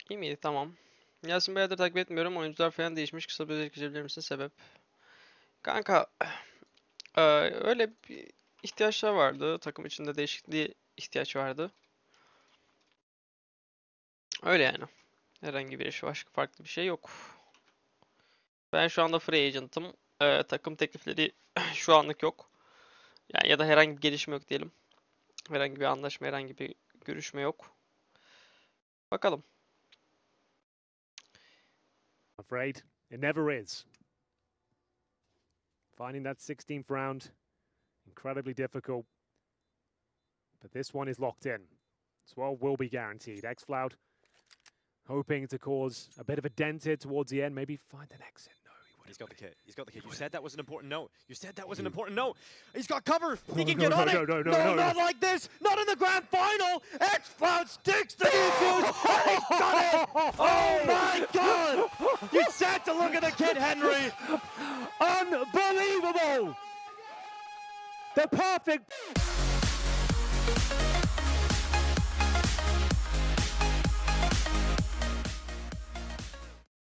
İyi miydi? Tamam. Yasin bayağıdır takip etmiyorum. Oyuncular falan değişmiş. Kısa bir özet geçebilir misin? Sebep. Kanka öyle bir ihtiyaçlar vardı. Takım içinde değişikliğe ihtiyaç vardı. Öyle yani. Herhangi bir iş başka farklı bir şey yok. Ben şu anda free agent'ım. Takım teklifleri şu anlık yok. Yani ya da herhangi bir gelişme yok diyelim. Herhangi bir anlaşma, herhangi bir görüşme yok. Bakalım. Afraid it never is. Finding that 16th round incredibly difficult. But this one is locked in. 12 will be guaranteed. Xfloud hoping to cause a bit of a dent here towards the end. Maybe find an exit. No, he wouldn't. He's got the kit. He's got the kit. You said that was an important note. You said that was an important note. He's got cover. He can get on it. No, not like this. Not in the grand final. Xfloud sticks to the defuse. And he's done it. Oh my God. You said to look at the kit, Henry. Unbelievable! The perfect...